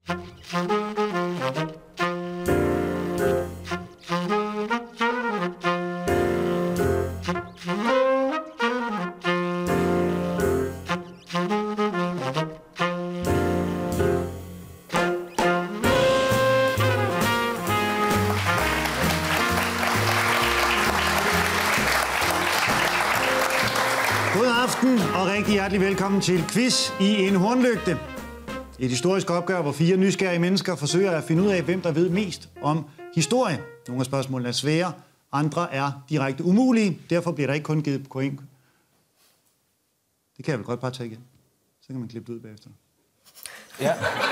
Og rigtig hjertelig velkommen til Quiz i en hornlygte. Et historisk opgør, hvor 4 nysgerrige mennesker forsøger at finde ud af, hvem der ved mest om historie. Nogle af spørgsmålene er svære, andre er direkte umulige. Derfor bliver der ikke kun givet point. Det kan jeg vel godt bare tage igen. Så kan man klippe det ud bagefter. Ja.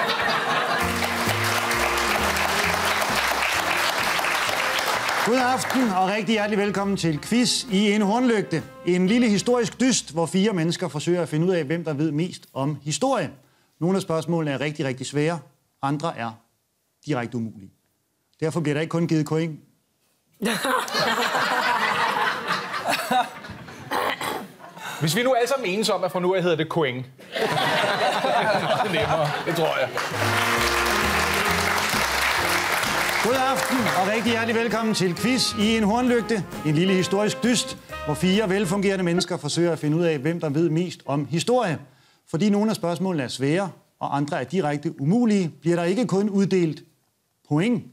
God aften og rigtig hjertelig velkommen til Quiz i en hornlygte. En lille historisk dyst, hvor 4 mennesker forsøger at finde ud af, hvem der ved mest om historie. Nogle af spørgsmålene er rigtig, rigtig svære. Andre er direkte umulige. Derfor bliver der ikke kun givet point. Hvis vi nu alle sammen enes om, at fra nu af hedder det point. Det er nemmere, det tror jeg. God aften og rigtig hjertelig velkommen til Quiz i en hornlygte. En lille historisk dyst, hvor 4 velfungerende mennesker forsøger at finde ud af, hvem der ved mest om historie. Fordi nogle af spørgsmålene er svære, og andre er direkte umulige, bliver der ikke kun uddelt point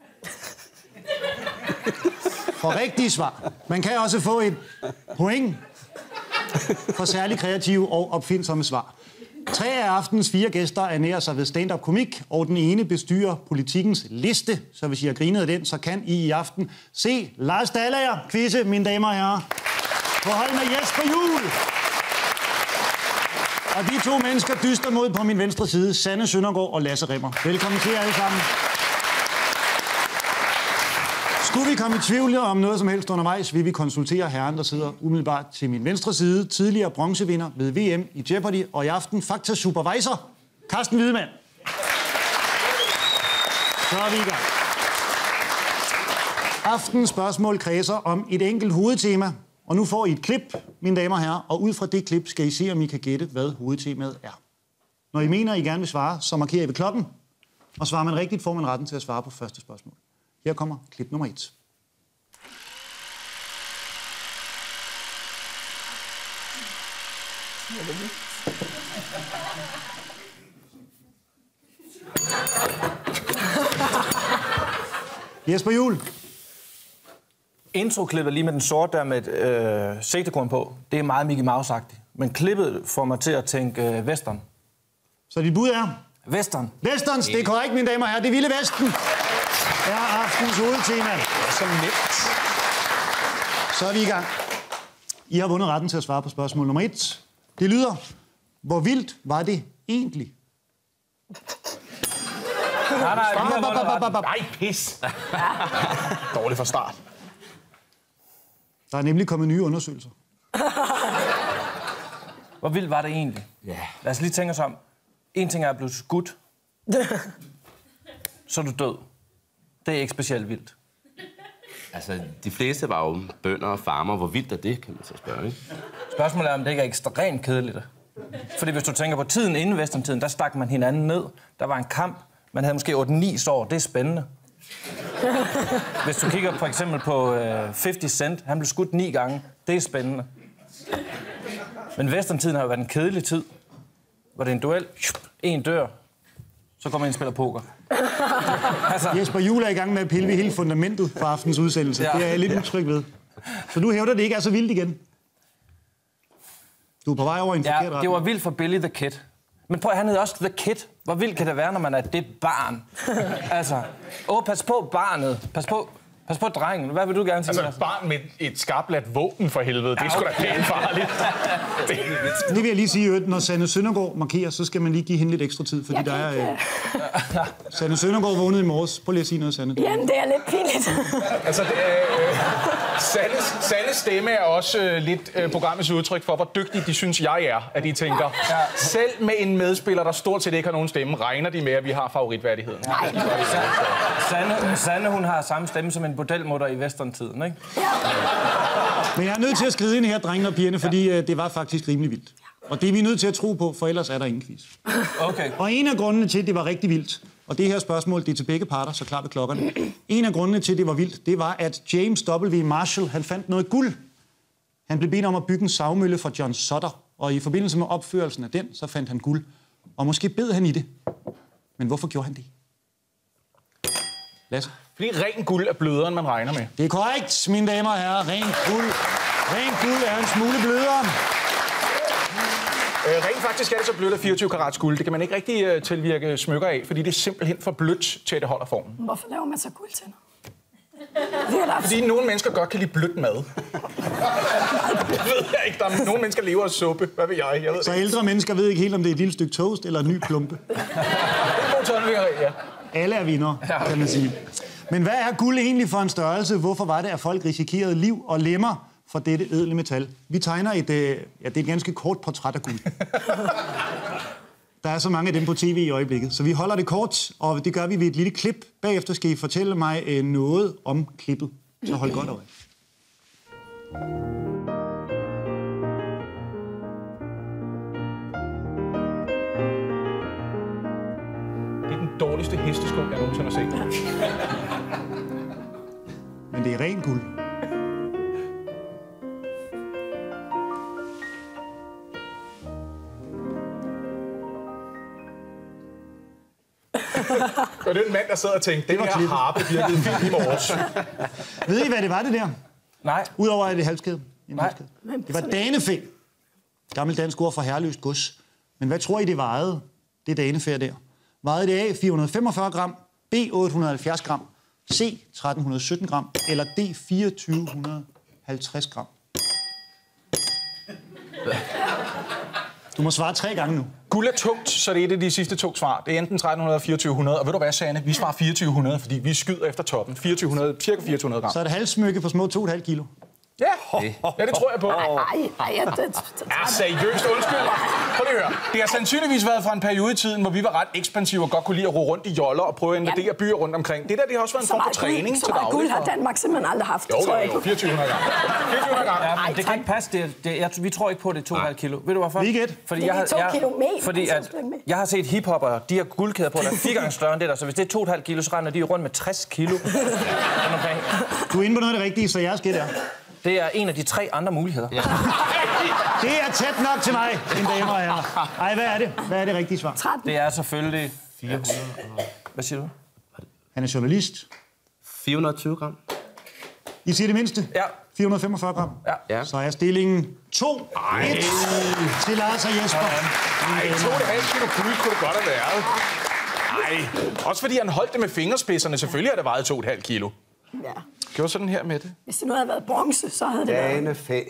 for rigtige svar. Man kan også få et point for særlig kreative og opfindsomme svar. 3 af aftens 4 gæster ernærer sig ved stand-up-komik, og den ene bestyrer Politikens liste. Så hvis I har grinet af den, så kan I aften se Lars Dalager quizze, mine damer og herrer, på hold med Jesper Juhl. Og de 2 mennesker dyster mod på min venstre side, Sanne Søndergaard og Lasse Rimmer. Velkommen til jer alle sammen. Skulle vi komme i tvivl om noget som helst undervejs, vil vi konsultere herren, der sidder umiddelbart til min venstre side, tidligere bronzevinder ved VM i Jeopardy, og i aften Fakta Supervisor, Carsten Wiedemann. Så er vi i gang. Aftens spørgsmål kredser om et enkelt hovedtema, og nu får I et klip, mine damer og herrer, og ud fra det klip skal I se, om I kan gætte, hvad hovedtemaet er. Når I mener, I gerne vil svare, så markerer I ved klokken, og svarer man rigtigt, får man retten til at svare på første spørgsmål. Her kommer klip nummer 1. Jesper Juhl. Intro-klippet lige med den sorte der med et sigtekorn på, det er meget Mickey Mouse-agtigt. Men klippet får mig til at tænke western. Så dit bud er? Western. Westerns, det er korrekt, mine damer og herrer. Det Vilde Vesten er aftens hovedtema. Så nemt. Så er vi i gang. I har vundet retten til at svare på spørgsmål nummer 1. Det lyder, hvor vildt var det egentlig? Nej, pis. Dårligt fra start. Der er nemlig kommet nye undersøgelser. Hvor vildt var det egentlig? Ja. Lad os lige tænke os om. En ting er at blive skudt. Så er du død. Det er ikke specielt vildt. Altså, de fleste var jo bønder og farmer. Hvor vildt er det, kan man så spørge, ikke? Spørgsmålet er, om det ikke er ekstremt kedeligt. Fordi hvis du tænker på tiden inden westerntiden, der stak man hinanden ned. Der var en kamp. Man havde måske 8-9 sår. Det er spændende. Hvis du kigger for eksempel på 50 Cent. Han blev skudt 9 gange. Det er spændende. Men westerntiden har jo været en kedelig tid. Hvor det er en duel. En dør. Så kommer man ind og spiller poker. Altså. Jesper Juhl er i gang med at pille ved hele fundamentet for aftens udsendelse. Ja. Det er jeg lidt utryg ved. Så du hævder, det ikke er så vildt igen? Du er på vej over en forkert retning. Det var vildt for Billy the Kid. Men prøv, han hed også The Kid. Hvor vildt kan det være, når man er det barn? Altså, pas på barnet. Pas på drengen. Hvad vil du gerne sige? Altså et barn med et skarpladt våben for helvede. Det er sgu da pænt farligt. Det vil jeg lige sige, at når Sanne Søndergaard markerer, så skal man lige give hende lidt ekstra tid, fordi der er... Sanne Søndergaard vågnede i morges. Prøv lige at sige noget, Sanne. Jamen, det er lidt pinligt. Altså, Sannes stemme er også lidt programmets udtryk for, hvor dygtig de synes, jeg er. At de tænker, selv med en medspiller, der stort set ikke har nogen stemme, regner de med, at vi har favoritværdigheden. Sanne, hun har samme stemme som en bordelmutter i westerntiden, ikke? Ja. Men jeg er nødt til at skride ind her, drengene og pigerne, fordi det var faktisk rimelig vildt. Og det er vi nødt til at tro på, for ellers er der ingen quiz. Okay. Og en af grundene til, at det var rigtig vildt, Og det her spørgsmål, det er til begge parter, så klar ved klokkerne. En af grundene til, det var vildt, det var, at James W. Marshall, han fandt noget guld. Han blev bedt om at bygge en savmølle for John Sutter, og i forbindelse med opførelsen af den, så fandt han guld. Og måske bed han i det. Men hvorfor gjorde han det? Lasse? Fordi ren guld er blødere, end man regner med. Det er korrekt, mine damer og herrer. Ren guld er en smule blødere. Rent faktisk er det så blødt af 24 karats guld. Det kan man ikke rigtig tilvirke smykker af, fordi det er simpelthen for blødt til, at det holder formen. Hvorfor laver man så guldtænder? Fordi nogle mennesker godt kan lide blødt mad. Det ved jeg ikke. Der er nogle mennesker lever af suppe. Hvad ved jeg? Jeg ved så ældre mennesker ved ikke helt, om det er et lille stykke toast eller en ny klumpe. Det er god tålvingeri, ja. Alle er vindere, kan man sige. Men hvad er guld egentlig for en størrelse? Hvorfor var det, at folk risikerede liv og lemmer for dette ædle metal? Vi tegner det er et ganske kort portræt af guld. Der er så mange af dem på tv i øjeblikket, så vi holder det kort, og det gør vi ved et lille klip. Bagefter skal I fortælle mig noget om klippet, så hold godt øje. Det er den dårligste hestesko, jeg nogensinde har set. Men det er ren guld. Og det er en mand, der sad og tænkte, den her harpe virkede fint i morges. Ved I, hvad det var, det der? Nej. Udover at det er halskæde. Nej. Det var danefæ. Gammel dansk ord for herreløst gods. Men hvad tror I, det vejede, det danefæ der? Vejede det A 445 gram, B 870 gram, C 1317 gram, eller D 2450 gram? Du må svare 3 gange nu. Guld er tungt, så det er et af de sidste 2 svar. Det er enten 1300 og 2400. Og ved du hvad, Sanne? Vi svarer 2400, fordi vi skyder efter toppen. 2400, cirka 2400 gram. Så er det halssmykke på små 2,5 kilo. Ja, det tror jeg på. Seriøst, undskyld mig. Prøv lige at høre. Det har sandsynligvis været fra en periode i tiden, hvor vi var ret ekspansive og godt kunne lide at ro rundt i joller og prøve at invadere byer rundt omkring. Det har også været en form for træning til daglig. Så guld har Danmark simpelthen aldrig haft, jo, 2400 gram. 2400 gram. Ja, men det kan ikke passe. Vi tror ikke på, at det er 2,5 kilo. Ved du hvorfor? Weekend. Fordi jeg har set hiphopper, de har guldkæder på, der er 4 gange større end det der. Så hvis det er 2,5 kilo, så render de rundt med 60 kilo. Du er inde på noget af det rigtige, så jeg skal der. Det er en af de 3 andre muligheder. Ja. Det er tæt nok til mig, mine damer og herrer. Ej, hvad er det? Hvad er det rigtige svar? 13. Det er selvfølgelig 400. Hvad siger du? Han er journalist. 420 gram. I siger det mindste? Ja. 445 gram. Ja. Så er stillingen 2-1 til Lars og Jesper. Ej, 2,5 kilo guld kunne det godt have været. Ej, også fordi han holdt det med fingerspidserne. Selvfølgelig har det vejet 2,5 kilo. Ja. Gjorde sådan her med det. Hvis det nu havde været bronze, så havde det været... Danefæ.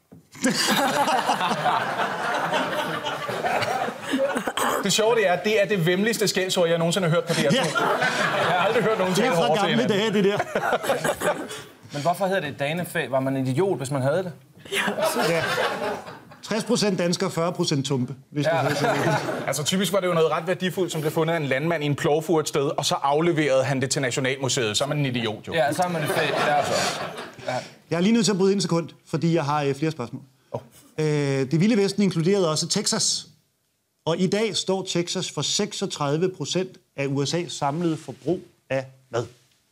Det sjove det er det væmmeligste skældsord, jeg nogensinde har hørt på det her. Ja. Jeg har aldrig hørt nogen Det tale er fra hårdt til gamle hinanden. dage, det der. Men hvorfor hedder det danefæ? Var man en idiot, hvis man havde det? Ja. 60% danskere, 40% tumpe, hvis du hører sådan noget. Altså typisk var det jo noget ret værdifuldt, som blev fundet af en landmand i en plovfur et sted, og så afleverede han det til Nationalmuseet. Så er man en idiot, jo. Ja, så er man det fæ. Jeg er lige nødt til at bryde ind en sekund, fordi jeg har flere spørgsmål. Det vilde vesten inkluderede også Texas. Og i dag står Texas for 36% af USA's samlede forbrug af hvad?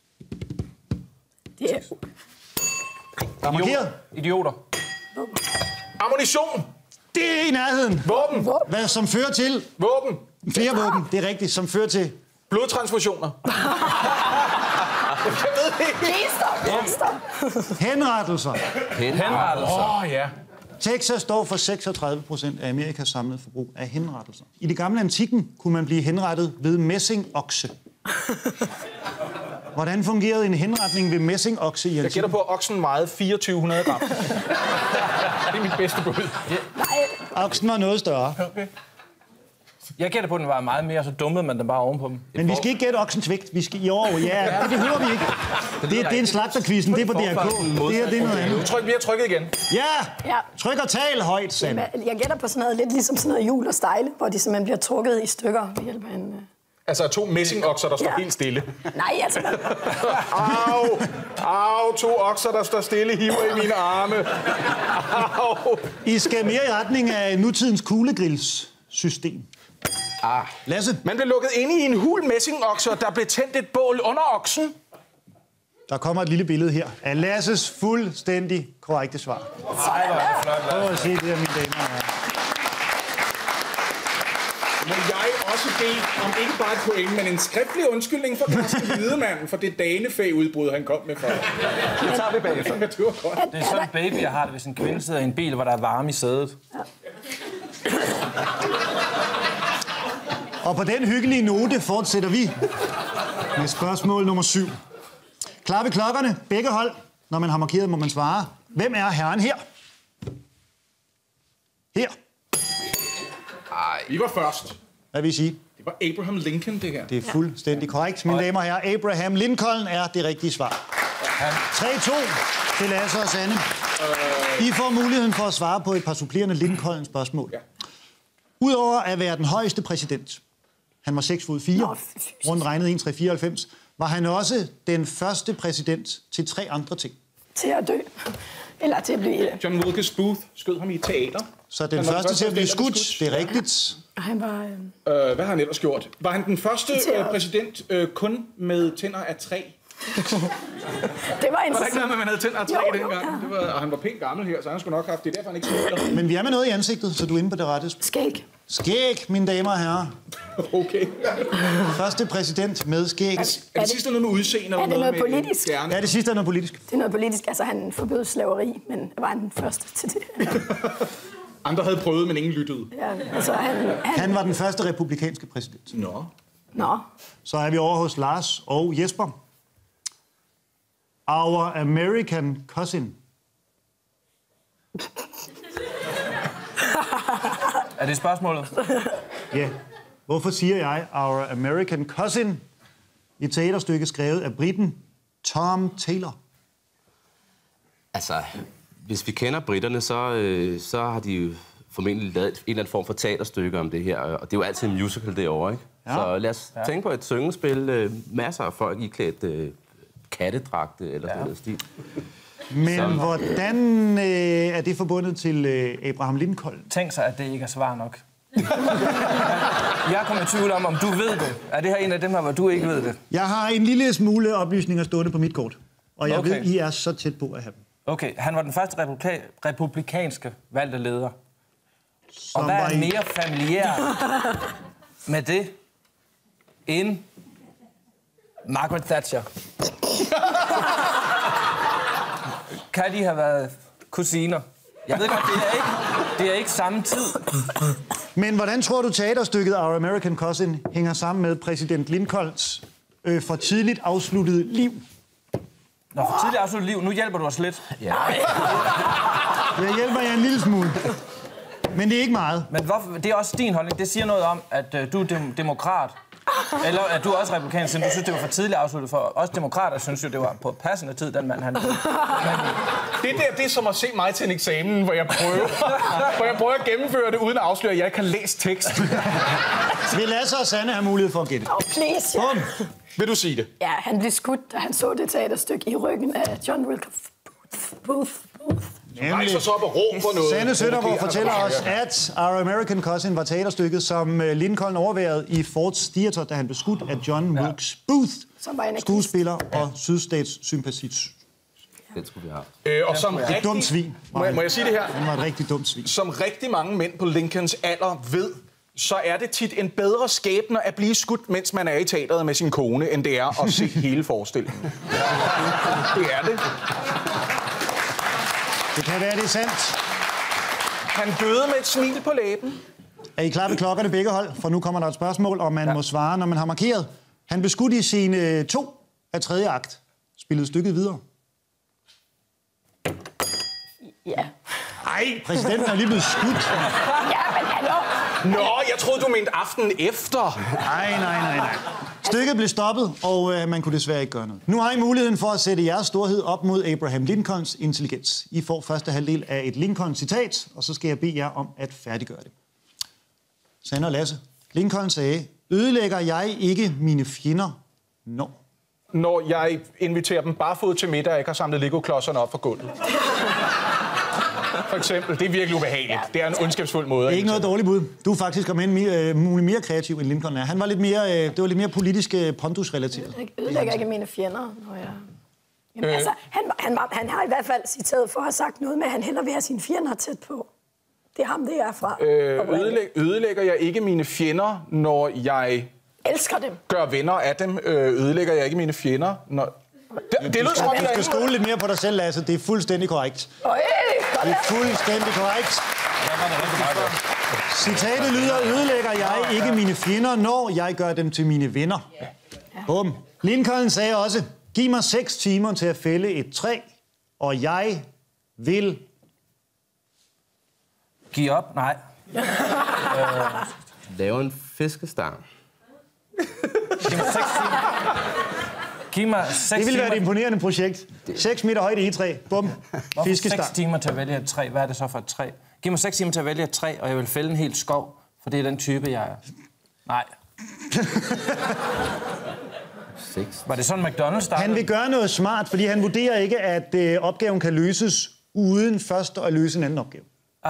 Det er... Der er markeret. Idioter. Ammunition! Det er i nærheden. Våben! Hvad som fører til... Våben! Flere våben, det er rigtigt. Som fører til... Blodtransfusioner. Jeg ved det ikke. Gæster. Henrettelser. Henrettelser. Ja. Texas står for 36% af Amerikas samlede forbrug af henrettelser. I det gamle antikken kunne man blive henrettet ved messingokse. Hvordan fungerede en henretning ved messingokse i Jeg antikken? gætter på, at oksen vejede 2400 gram. Det er mit bedste bud. Oksen var noget større. Okay. Jeg gætter på, at den var meget mere, så dummede man den bare ovenpå dem. Men vi skal ikke gætte oksens vægt. Vi skal... Jo, ja, det behøver vi ikke. Det er en slagterquizzen, det er på DRK. Det her, det er noget andet. Vi har trykket igen. Ja! Tryk og tal højt, Sand. Jeg gætter på sådan noget, lidt ligesom sådan noget hjul og stejle, hvor de simpelthen bliver trukket i stykker ved hjælp af en... Altså 2 messingokser, der står helt stille. Nej, altså... Au, 2 okser, der står stille, hiver i mine arme. Au. I skal mere i retning af nutidens kuglegrillssystem. Lasse? Man blev lukket inde i en hul messingokse, og der blev tændt et bål under oksen. Der kommer et lille billede her af Lasses fuldstændig korrekte svar. Ej, hvor er det flot. Prøv at se det her, mine damer og herrer. Må jeg også bede om ikke bare et point, men en skriftlig undskyldning for Carsten Wiedemann for det danefag-udbrud, han kom med før. Det tager vi bagefter. Det var godt. Det er sådan en baby, jeg har det, hvis en kvinde sidder i en bil, hvor der er varme i sædet. Ja. Og på den hyggelige note fortsætter vi med spørgsmål nummer 7. Klar ved klokkerne. Begge hold. Når man har markeret, må man svare. Hvem er herren her? Her. Vi var først. Hvad vil I sige? Det var Abraham Lincoln, det her. Det er fuldstændig korrekt. Mine damer og herrer, Abraham Lincoln er det rigtige svar. 3-2 til Lasse og Sanne. I får muligheden for at svare på et par supplerende Lincoln-spørgsmål. Ja. Udover at være den højeste præsident, han var 6'4", rundt regnet 1,394, var han også den første præsident til 3 andre ting. Til at dø. Eller til at blive... John Wilkes Booth skød ham i teater. Så den første til at blive skudt, det er rigtigt. Han var... Hvad har han ellers gjort? Var han den første præsident kun med tænder af træ? Det var interessant. Var der ikke noget med, at man havde tænder af træ dengang? Det var, og han var pænt gammel her, så han skulle nok have haft det. Derfor han ikke smiler. Men vi er med noget i ansigtet, så du er inde på det rette. Skæg. Skæg, mine damer og herrer. Okay. Første præsident med skæg. Er det sidste noget med udseende? Er det noget politisk? Ja, det sidste er noget politisk. Det er noget politisk. Altså, han forbød slaveri, men var han den første til det. Andre havde prøvet, men ingen lyttede. Ja, altså, han var den første republikanske præsident. Nå. Så er vi over hos Lars og Jesper. Our American cousin. Er det spørgsmålet? Ja. Hvorfor siger jeg Our American cousin? Et teaterstykke skrevet af briten Tom Taylor. Altså, hvis vi kender britterne, så har de jo formentlig lavet en eller anden form for teaterstykke om det her. Og det er jo altid en musical derovre, ikke? Ja. Så lad os tænke på et syngespil. Masser af folk iklædt kattedragte eller sådan noget stil. Men hvordan er det forbundet til Abraham Lincoln? Tænk sig, at det ikke er svar nok. Jeg kommer i tvivl om du ved det. Er det her en af dem her, hvor du ikke ved det? Jeg har en lille smule oplysninger stående på mit kort. Og jeg ved, I er så tæt på at have dem. Okay, han var den første republikanske valgte leder. Og hvad er mere familiær med det end Margaret Thatcher? Kan de have været kusiner? Jeg ved godt, det er ikke samme tid. Men hvordan tror du teaterstykket Our American Cousin hænger sammen med præsident Lincolns for tidligt afsluttet liv? Nå, for tidligt afsluttet liv. Nu hjælper du os lidt. Ja. Jeg hjælper jer en lille smule. Men det er ikke meget. Men hvorfor, det er også din holdning. Det siger noget om, at du er demokrat. Eller at du er også republikaner, siden du synes, det var for tidligt afsluttet. For os demokrater synes jo, det var på passende tid, den mand han... Det er som at se mig til en eksamen, hvor jeg prøver at gennemføre det, uden at afsløre, at jeg ikke har læst tekst. Vil Lasse og Sanne have mulighed for at gætte? Please, ja. Vil du sige det? Ja, han blev skudt, da han så det teaterstykke i ryggen af John Wilkes Booth. Rejser så op og råb for noget. Sanne Søndergaard fortæller os, at Our American Cousin var teaterstykket, som Lincoln overværede i Ford's Theater, da han blev skudt af John Wilkes Booth, skuespiller og sydstatssympatit. Den skulle vi have. Og som et dumt svin. Må jeg sige det her? Han var et rigtig dumt svin. Som rigtig mange mænd på Lincolns alder ved, så er det tit en bedre skæbne at blive skudt, mens man er i teateret med sin kone, end det er at se hele forestillingen. Det er det. Det kan være, det er sandt. Han døde med et smil på læben. Er I klar ved klokkerne begge hold? For nu kommer der et spørgsmål, og man må svare, når man har markeret. Han blev skudt i scene 2 af 3. akt. Spillede stykket videre. Ja. Ej, præsidenten er lige blevet skudt. Ja, men hallo. Nå, jeg troede, du mente aftenen efter. Nej. Stykket blev stoppet, og man kunne desværre ikke gøre noget. Nu har I muligheden for at sætte jeres storhed op mod Abraham Lincolns intelligens. I får første halvdel af et Lincoln-citat, og så skal jeg bede jer om at færdiggøre det. Sanne og Lasse. Lincoln sagde, ødelægger jeg ikke mine fjender, når jeg inviterer dem barefod til middag og ikke har samlet Lego-klodserne op for gulvet. For eksempel. Det er virkelig ubehageligt. Ja. Det er en ondskabsfuld måde. Det er ikke noget dårligt bud. Du er faktisk muligt mere kreativ, end Lincoln er. Han var lidt mere, det var lidt mere politisk pondusrelateret. Jeg ødelægger ikke mine fjender, når jeg... Jamen, altså, han har i hvert fald citeret for at have sagt noget med, at han hellere vil have sine fjender tæt på. Det er ham, det er fra. Ødelægger jeg ikke mine fjender, når jeg... Elsker dem. Gør venner af dem. Ødelægger jeg ikke mine fjender, når... Det lyder som om, du skal stole lidt mere på dig selv, Lasse. Det er fuldstændig korrekt. Det er fuldstændig korrekt. Citatet lyder, ødelægger jeg ikke mine fjender, når jeg gør dem til mine venner. Bum. Lincoln sagde også, giv mig 6 timer til at fælde et træ, og jeg vil... Giv op? Nej. Lave en fiskestang. Giv mig 6 timer. Det ville være et imponerende projekt. 6 meter højt egetræ. Bum. Fiskestang. 6 timer til at vælge et træ. Hvad er det så for et træ? Giv mig 6 timer til at vælge et træ, og jeg vil fælde en hel skov, for det er den type, jeg er. Nej. 6. Var det sådan, McDonald's startede? Han vil gøre noget smart, fordi han vurderer ikke, at opgaven kan løses uden først at løse en anden opgave.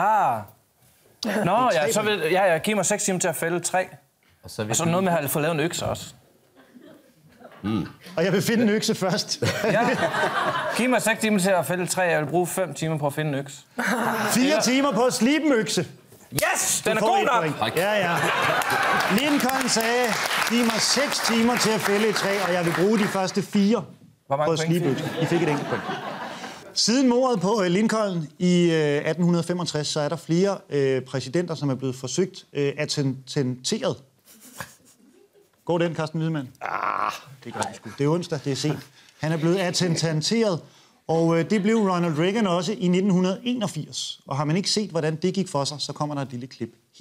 Nå, ja, så vil jeg give mig 6 timer til at fælde et træ. Og så noget med at få lavet en økse også. Og jeg vil finde en økse først. Ja. Giv mig 6 timer til at fælde et træ, jeg vil bruge 5 timer på at finde en økse. 4 timer på at slibe en økse. Yes! Den er god nok! Ja. Lincoln sagde, giv mig 6 timer til at fælde et træ, og jeg vil bruge de første 4 på at slibe økse. I fik et enkelt point. Siden mordet på Lincoln i 1865, så er der flere præsidenter, som er blevet forsøgt attenteret. Går den, Carsten Wiedemann? Det gør det sgu. Det er onsdag, det er sent. Han er blevet attenteret, og det blev Ronald Reagan også i 1981. Og har man ikke set, hvordan det gik for sig, så kommer der et lille klip her.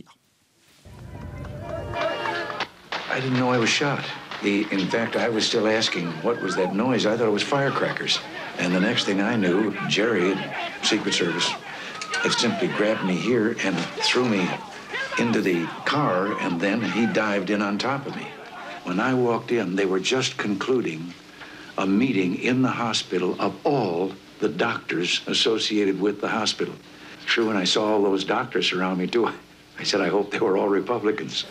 I didn't know I was shot. In fact, I was still asking, what was that noise? I thought it was firecrackers. And the next thing I knew, Jerry, Secret Service, had simply grabbed me here and threw me into the car, and then he dived in on top of me. When I walked in, they were just concluding a meeting in the hospital of all the doctors associated with the hospital. True, when I saw all those doctors around me, too, I said, I hope they were all Republicans.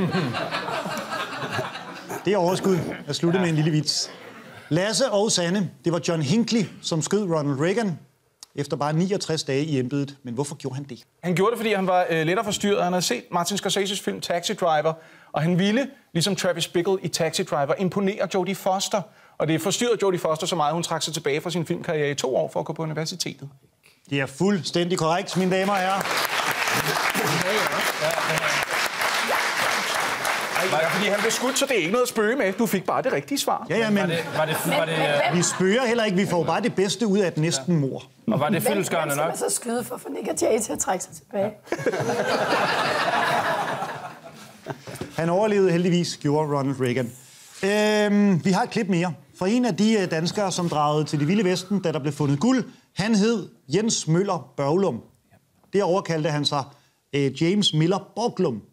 Det er overskud at slutte med en lille vits. Lasse og Sanne, det var John Hinckley, som skød Ronald Reagan efter bare 69 dage i embedet. Men hvorfor gjorde han det? Han gjorde det, fordi han var lettere forstyrret. Han havde set Martin Scorseses film Taxi Driver, og han ville, ligesom Travis Bickle i Taxi Driver, imponere Jodie Foster. Og det forstyrrede Jodie Foster så meget, hun trak sig tilbage fra sin filmkarriere i 2 år for at gå på universitetet. Det er fuldstændig korrekt, mine damer og herrer. Ja, fordi han blev skudt, så det er ikke noget at spøge med. Du fik bare det rigtige svar. Ja, men vi spøger heller ikke. Vi får bare det bedste ud af et næsten mord. Og var det fyldestgørende nok? Hvem skal man så skyde for at få Nick og Jay til at trække sig tilbage? Han overlevede heldigvis, gjorde Ronald Reagan. Vi har et klip mere. For en af de danskere, som dragede til det vilde vesten, da der blev fundet guld, han hed Jens Møller Børglum. Derovre kaldte han sig James Miller Borglum.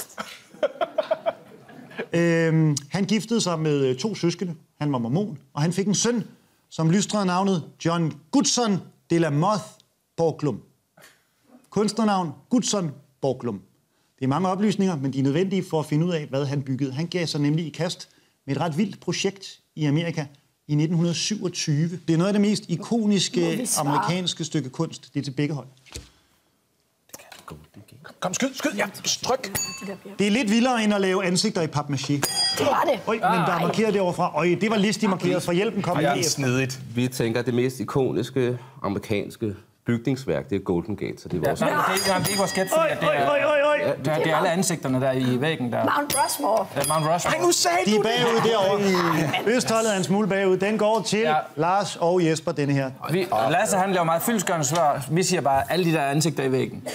Han giftede sig med 2 søskende. Han var mormon, og han fik en søn, som lystrede navnet John Goodson de la Moth Borglum. Kunstnernavn Goodson Borglum. Det er mange oplysninger, men de er nødvendige for at finde ud af, hvad han byggede. Han gav sig nemlig i kast med et ret vildt projekt i Amerika i 1927. Det er noget af det mest ikoniske amerikanske stykke kunst. Det er til begge hold. Kom, skyd, ja, stryk. Det er lidt vildere end at lave ansigter i papmaché. Det var det. Men der er markeret derovre fra. Det var listigt markeret, for hjælpen kom lige efter. Snedigt. Vi tænker, at det mest ikoniske amerikanske bygningsværk, det er Golden Gate, så det er vores... Det er ikke vores gæt, fordi det er alle ansigterne der i væggen der. Mount Rushmore. Ja, Mount Rushmore. Nu sagde de er bagud derovre. Østholdet er en smule bagud. Den går til Lars og Jesper, denne her. Lasse, han laver meget fyldestgørende svar. Vi siger bare, alle de der ansigter i væggen.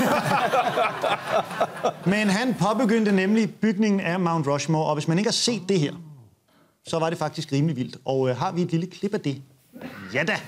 Men han påbegyndte nemlig bygningen af Mount Rushmore, og hvis man ikke har set det her, så var det faktisk rimelig vildt. Og har vi et lille klip af det? Ja da!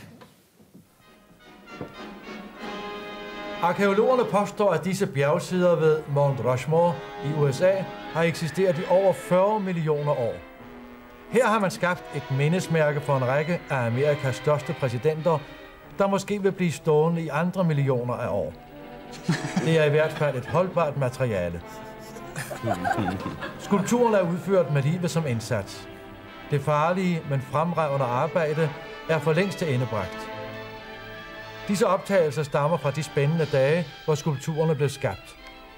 Arkæologerne påstår, at disse bjergsider ved Mount Rushmore i USA har eksisteret i over 40 millioner år. Her har man skabt et mindesmærke for en række af Amerikas største præsidenter, der måske vil blive stående i andre millioner af år. Det er i hvert fald et holdbart materiale. Skulpturen er udført med livet som indsats. Det farlige, men fremragende arbejde er for længst til endebragt. Disse optagelser stammer fra de spændende dage, hvor skulpturerne blev skabt.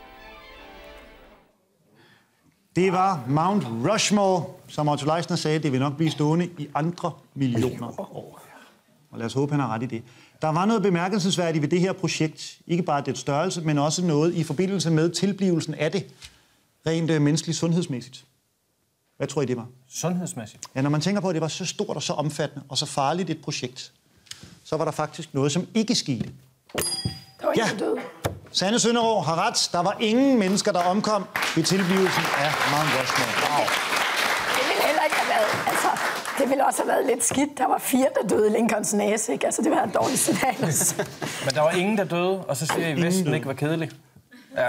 Det var Mount Rushmore, som Otto Leisner sagde, det vil nok blive stående i andre millioner år. Og lad os håbe, han har ret i det. Der var noget bemærkelsesværdigt ved det her projekt. Ikke bare dets størrelse, men også noget i forbindelse med tilblivelsen af det, rent menneskeligt sundhedsmæssigt. Hvad tror I, det var? Sundhedsmæssigt? Ja, når man tænker på, at det var så stort og så omfattende og så farligt et projekt, så var der faktisk noget, som ikke skete. Der var ingen døde. Sanne Søndergaard har ret. Der var ingen mennesker, der omkom ved tilblivelsen af Mount Rushmore. Wow. Det ville heller ikke have været, altså, det ville også have været lidt skidt. Der var 4, der døde i Lincolns næse, ikke? Altså, det var en dårlig signal. Men der var ingen, der døde, og så siger I, at Vesten ikke var kedelig. Ja.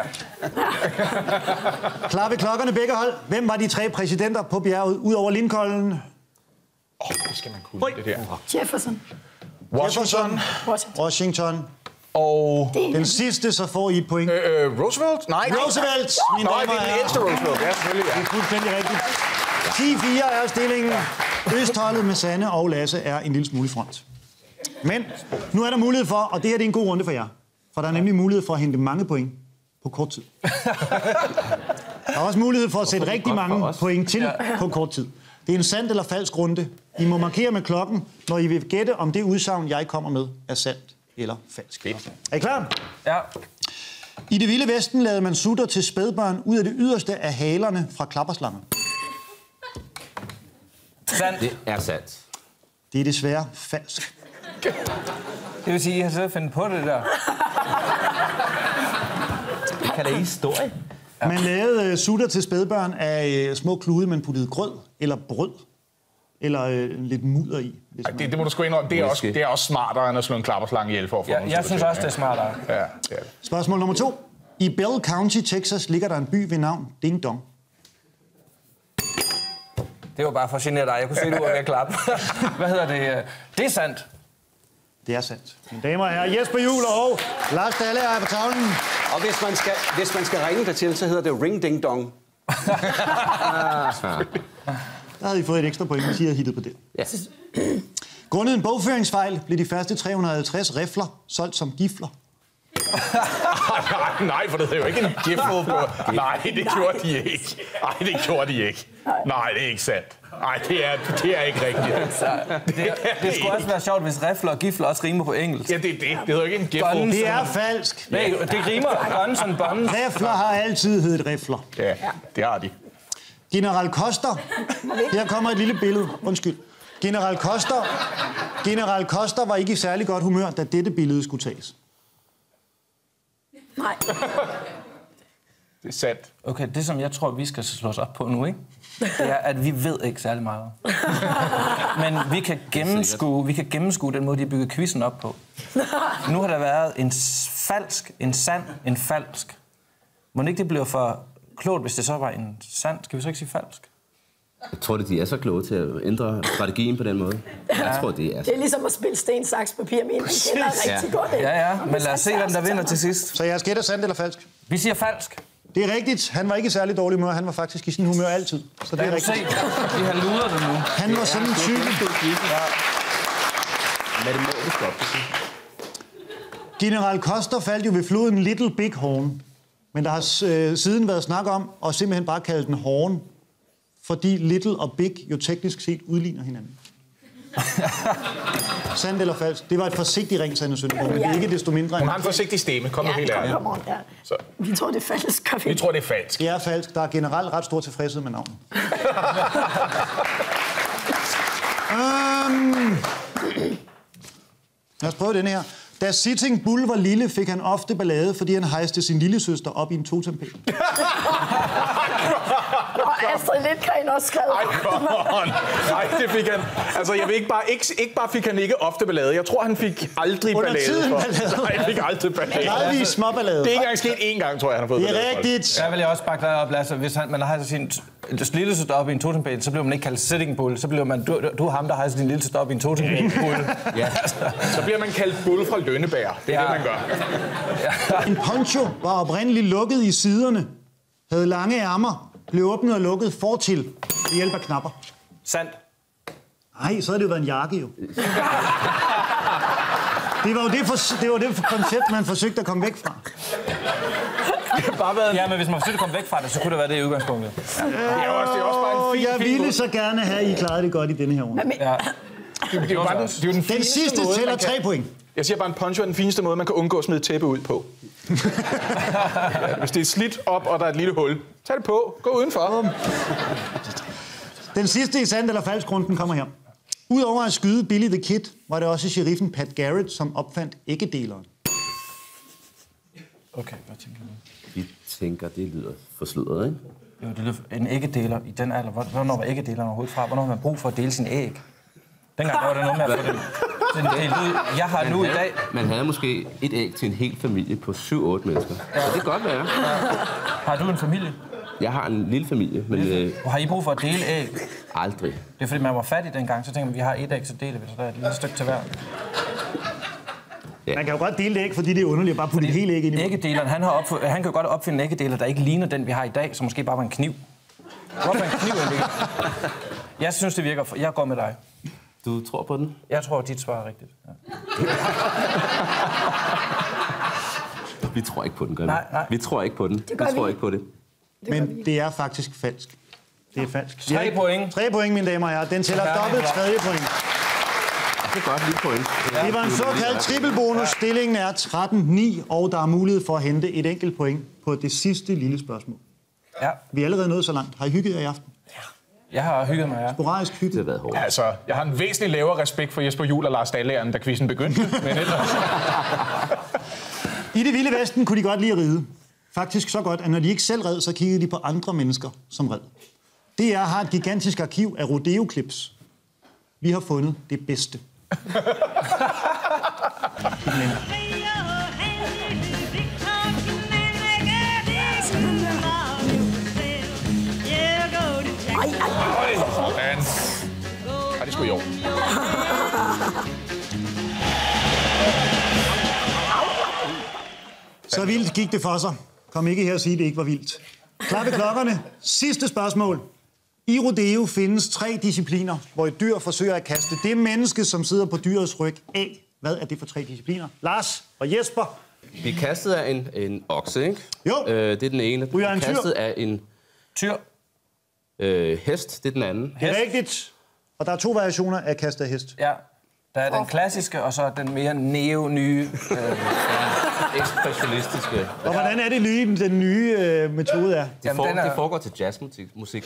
Klar ved klokkerne begge hold. Hvem var de 3 præsidenter på bjerget, ud over Lincoln? Det skal man kunne, det der. Jefferson. Washington. Og den sidste, så får I et point. Roosevelt? Nej. Roosevelt! Nej, det er den ældste Roosevelt. Ja, selvfølgelig. Det er fuldstændig rigtigt. 10-4 er stillingen. Østholdet med Sanne og Lasse er en lille smule i front. Men nu er der mulighed for, og det her det er en god runde for jer, for der er nemlig mulighed for at hente mange point på kort tid. Der er også mulighed for at sætte rigtig mange point til på kort tid. Det er en sand eller falsk runde. I må markere med klokken, når I vil gætte, om det udsagn, jeg kommer med, er sandt eller falsk. Er I klar? Ja. I det vilde vesten lavede man sutter til spædbørn ud af det yderste af halerne fra klapperslanger. Sandt. Det er sandt. Det er desværre falsk. Det vil sige, at I har siddet og fundet på det der. Kan det historie? Ja. Man lavede sutter til spædbørn af små klude, man puttede grød eller brød. Eller lidt mudder i. Det må du sgu indrømme. Det er også smartere, end at slå en klapperslange ihjel for at få noget. Jeg synes også, det er smartere. Ja, det er det. Spørgsmål nummer 2. I Bell County, Texas, ligger der en by ved navn Ding Dong. Det var bare for at genere dig. Jeg kunne se, du var ved at klappe. Hvad hedder det? Det er sandt. Det er sandt. Mine damer og herrer, Jesper Juhl og Lars Dalle er på tavlen. Og hvis man skal ringe det til, så hedder det Ring Ding Dong. Der havde I fået et ekstra point, hvis I havde hittet på det. Ja. Grundet en bogføringsfejl blev de første 350 rifler solgt som gifler. Nej, for det er jo ikke en gifle på. Nej, det gjorde de ikke. Nej, det gjorde de ikke. Nej, det er ikke sandt. Nej, det er ikke rigtigt. Det skulle også være sjovt, hvis rifler og gifler også rimer på engelsk. Ja, det er det. Det hedder jo ikke en gifle. Det er falsk. Nej, det rimer. Guns and buns. Rifler har altid heddet rifler. Ja, det har de. General Koster. Her kommer et lille billede. Undskyld. General Koster var ikke i særlig godt humør, da dette billede skulle tages. Nej. Det er sandt. Okay, det som jeg tror, vi skal slås op på nu, ikke? Det er, at vi ved ikke særlig meget. Men vi kan gennemskue den måde, de bygger quizzen op på. Nu har der været en falsk, en sand, en falsk. Må ikke det bliver for klogt, hvis det så var en sand? Skal vi så ikke sige falsk? Jeg tror, de er så kloge til at ændre strategien på den måde. Jeg tror, det er. Det er ligesom at spille sten, saks, papir, men man kender rigtig godt. Ja, men lad os se, hvem der vinder til sidst. Så jeg gætter sandt eller falsk? Vi siger falsk. Det er rigtigt. Han var ikke i særlig dårlig humør. Han var faktisk i sin humør altid. Så det er rigtigt. Vi har luret det nu. Han var sådan en type. General Koster faldt jo ved floden Little Big Horn. Men der har siden været snak om at simpelthen bare kalde den Horn, fordi Little og Big jo teknisk set udligner hinanden. Sandt eller falsk? Det var et forsigtigt ring, Sanne Søndergaard, men det er ikke desto mindre. Hun har en forsigtig stemme. Kom nu helt ærligt. Ja. Vi tror, det er falsk. Vi tror, det er falsk. Det er falsk. Der er generelt ret stor tilfredshed med navnet. Lad os prøve den her. Da Sitting Bull var lille, fik han ofte ballade, fordi han hejste sin lillesøster op i en totempæl. Og Astrid Lindgren også skrevet. Nej, det fik han. Altså, jeg ved ikke bare fik han ikke ofte ballade. Jeg tror, han fik aldrig ballade. Under tiden ballade. Nej, han fik aldrig ballade. Gradvis småballade. Det er ikke engang sket én gang, tror jeg, han har fået det er ballade. rigtigt. Jeg vil også bakke dig op, Lasse. Hvis man har sin lille søster op i en totempæl, så bliver man ikke kaldt sitting bull. Så bliver man, du er ham, der hejser din lille søster op i en totempæl. Ja. Så bliver man kaldt bull fra Lønneberg. Det er det, man gør. En poncho var oprindeligt lukket i siderne, havde lange ærmer, blev åbnet og lukket fortil ved hjælp af knapper. Sandt. Nej, så havde det jo været en jakke, jo. Det var det koncept, man forsøgte at komme væk fra. Ja, men hvis man forsøgte at komme væk fra det, så kunne det være det i udgangspunktet. Ja. Det er også bare en fin jeg ville så gerne have, at I klarede det godt i denne her runde. Ja. Det er jo bare den sidste måde, tæller 3 point. Jeg siger bare, en poncho er den fineste måde, man kan undgå at smide tæppe ud på. Hvis det er slidt op, og der er et lille hul, tag det på. Gå udenfor. Den sidste i sandt eller falsk runden kommer her. Udover at skyde Billy the Kid, var det også sheriffen Pat Garrett, som opfandt æggedeleren. Okay, hvad tænker du? Vi tænker, det lyder forsludret, ikke? Jo, det lyder en æggedeler i den alder. Hvornår var æggedeleren overhovedet fra? Hvornår har man brug for at dele sin æg? Dengang var det noget med at få den delt ud. Jeg har nu i dag... Man havde måske et æg til en hel familie på 7-8 mennesker. Ja. Så det kan godt være. Ja. Har du en familie? Jeg har en lille familie, men... Har I brug for at dele æg? Aldrig. Det er fordi, man var fattig dengang, så tænker man, vi har et æg, så deler vi, så der er et lille stykke til hver. Ja. Man kan jo godt dele det æg, fordi det er underligt at bare putte et helt æg ind i. Æggedeleren, han kan jo godt opfinde en æggedeler, der ikke ligner den, vi har i dag, som måske bare var en kniv. Hvorfor en kniv, jeg synes, det virker. Jeg går med dig. Du tror på den? Jeg tror, dit svar er rigtigt. Ja. Vi tror ikke på den, gør vi? Nej. Vi tror ikke på den. Vi tror ikke på det. Men det er faktisk falsk. Det er falsk. 3 point. 3 point, mine damer og herrer. Den tæller dobbelt 3 point. Det er godt, lige point. Det var en såkaldt trippelbonus. Stillingen er 13-9, og der er mulighed for at hente et enkelt point på det sidste lille spørgsmål. Ja. Vi er allerede nået så langt. Har I hygget jer i aften? Jeg har hygget mig, ja. Sporadisk hygget. Det har været hårdt. Altså, jeg har en væsentlig lavere respekt for Jesper Juhl og Lars Dahléren, da quizzen begyndte. Men ellers... I det vilde vesten kunne de godt lide at ride. Faktisk så godt, at når de ikke selv red, så kiggede de på andre mennesker som red. DR har et gigantisk arkiv af rodeo-clips. Vi har fundet det bedste. Det er sgu i år. Så vildt gik det for sig. Kom ikke her og sige, at det ikke var vildt. Klar ved klokkerne. Sidste spørgsmål. I rodeo findes 3 discipliner, hvor et dyr forsøger at kaste det menneske, som sidder på dyrets ryg, af. Hvad er det for 3 discipliner? Lars og Jesper. Vi er kastet af en okse, ikke? Jo. Det er den ene. Ryger en tyr? Kastet af en Tyr. hest, det er den anden. Det er rigtigt. Og der er 2 variationer af kast af hest. Ja. Der er den klassiske, og så den mere neo-nye... Ekspressionistiske. Og hvordan er det den nye metode er? Det foregår til jazzmusik.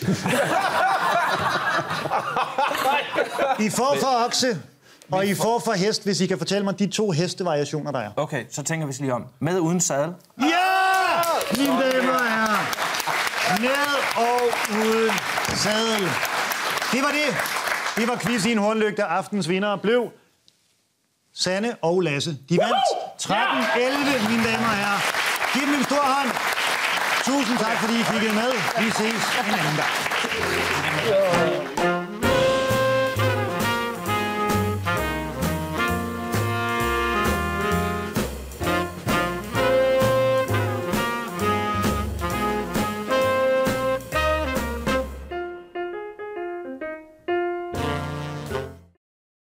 I får for okse, og I får for hest, hvis I kan fortælle mig de 2 hestevariationer, der er. Okay, så tænker vi lige om. Med uden sadel. Ja! Mine damer og herrer. Med og uden sadel. Det var det. Det var quiz i en hornlygte. Aftens vindere blev Sanne og Lasse. De vandt 13-11, mine damer og herrer. Giv dem en stor hånd. Tusind tak, fordi I kiggede med. Vi ses en anden gang.